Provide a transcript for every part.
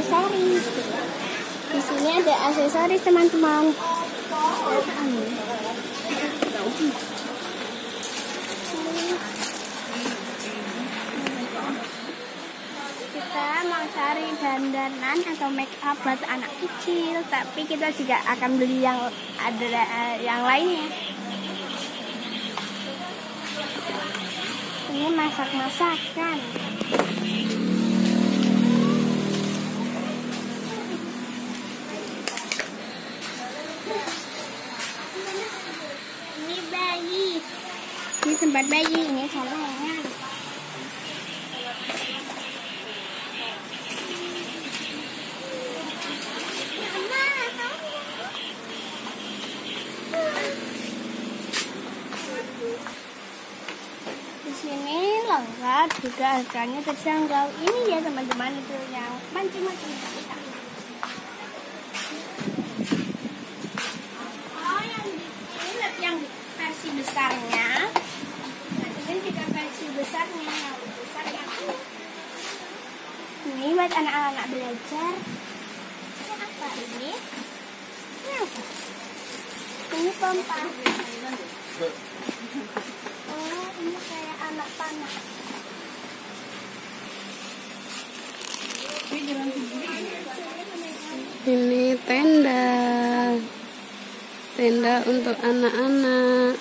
aksesoris. Di sini ada aksesoris teman-teman. Kita mau cari dandanan atau make up buat anak kecil, tapi kita juga akan beli yang ada yang lainnya. Ini masak-masakan. Ini bayi. Ini tempat bayi, ini sarangan. Di sini lengkap, juga harganya terjangkau. Ini ya teman-teman, itu yang macam-macam. Oh, yang versi besarnya. Ini juga versi besarnya, yang besar yang ini buat anak-anak belajar. Ini apa ini? Ini apa? Ini pompa. Oh, ini kayak anak panah. Ini tenda untuk anak-anak.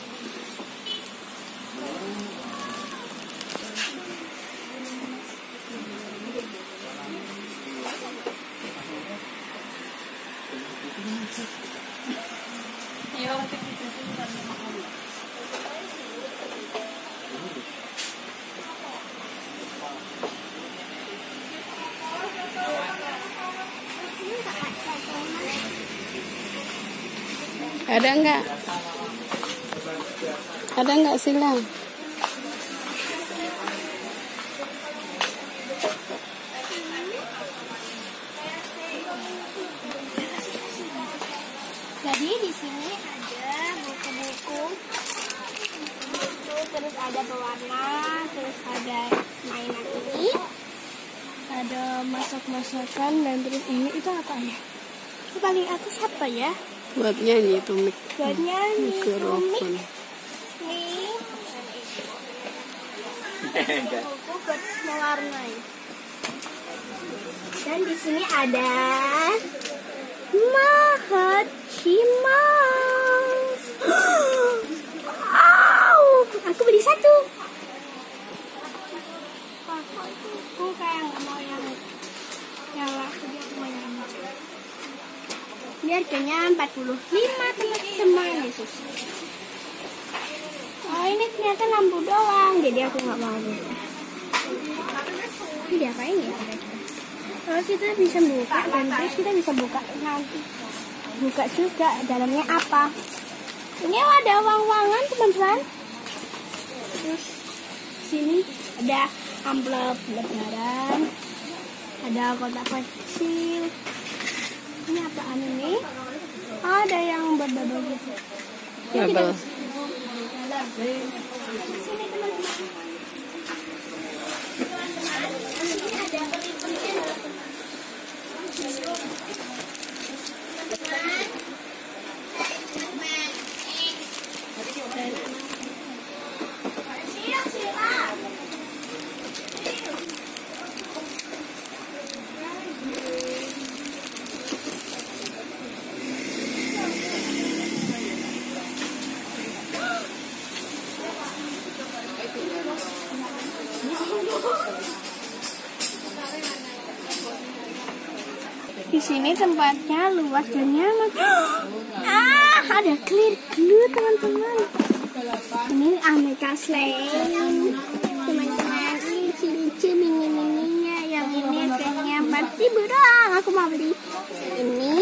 Ada enggak? Ada enggak silang? Jadi di sini ada buku-buku, terus ada pewarna, terus ada mainan ini, ada masak-masakan, dan terus ini itu apa ya? Itu paling atas apa ya? Buat nyanyi itu mic. Buat nyanyi. Mikrofon. Nih. Buku buat mewarnai. Dan di sini ada Mahachi Mouse. Wow, aku beli satu. Aku kayak nggak mau yang aku dia mau yang ini harganya 45 teman-teman. Yesus. Oh, ini ternyata lampu doang, jadi aku nggak mau. Ini diapain ya? Kalau kita bisa buka dan terus kita bisa buka nanti. Buka juga dalamnya apa? Ini ada uang-uangan teman-teman. Terus sini ada amplop lebaran. Ada kotak kecil. Ini apaan ini? Ada yang berdobel gitu. Double. Sini teman-teman. Ini ada di sini tempatnya luas dan nyaman. Ada clear glue teman-teman. Ini aneka slime teman-teman. Ini lucu mini-mininya. Yang ini harganya 4.000 doang. Aku mau beli ini.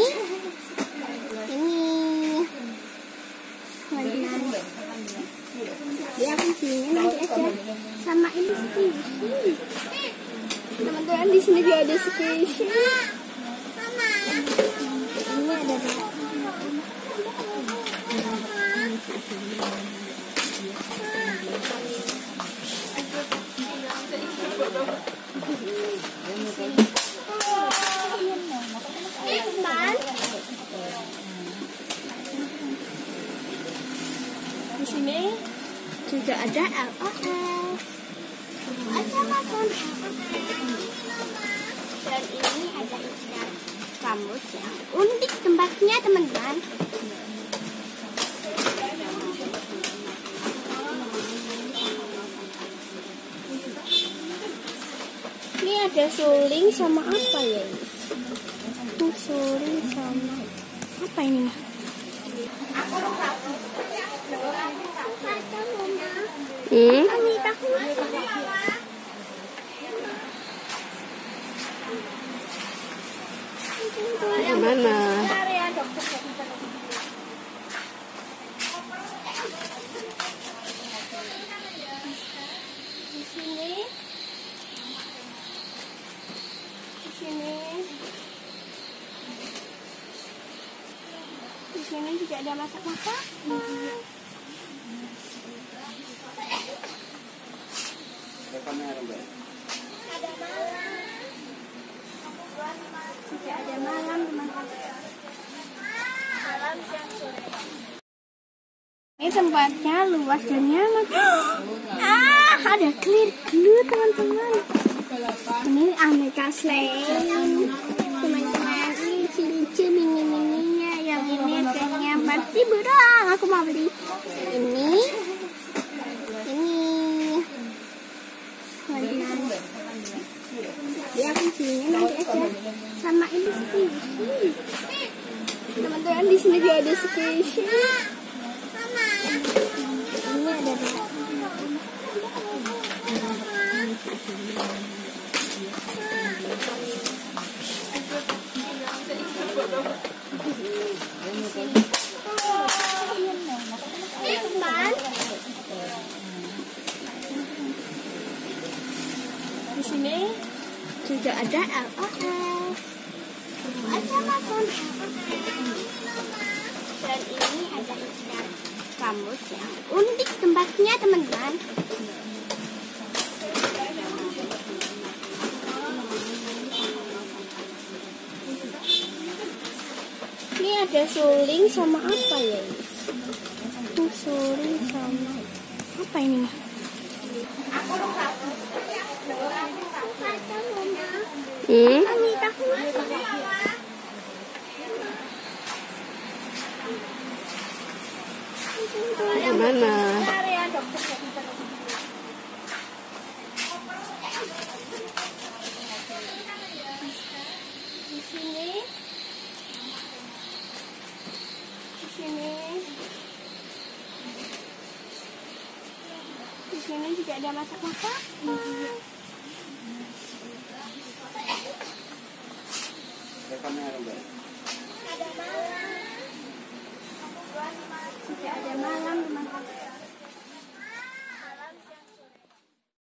Dia aku sini nanti aja. Sama ini squishy. Teman-teman di sini juga ada squishy. Ini ada juga ada LOL. Ada makan. Dan ini ada ikan rambut yang unik tempatnya, teman-teman. Ini ada suling sama apa ya ini? Suling sama apa ini? Gimana? Di sini juga ada masak-masak. Ada malam, teman-teman. Ini tempatnya luas dan nyaman. Ada clear glue, teman-teman. Ini aneka slime, teman-teman. Ini lucu mini-mininya. Yang ini kayaknya berarti doang. Aku mau beli ini, teman-teman. Ya, aku sini nanti aja sama ini squishy. Teman-teman, di sini juga ada squishy. Ini ada dua. Di sini juga ada LOL. Ada makan. Dan ini ada ikan rambut yang unik tempatnya, teman-teman. Ini ada suling sama apa ya ini? Suling sama apa ini? Gimana? Di sini juga ada masak-masak. Ada malam.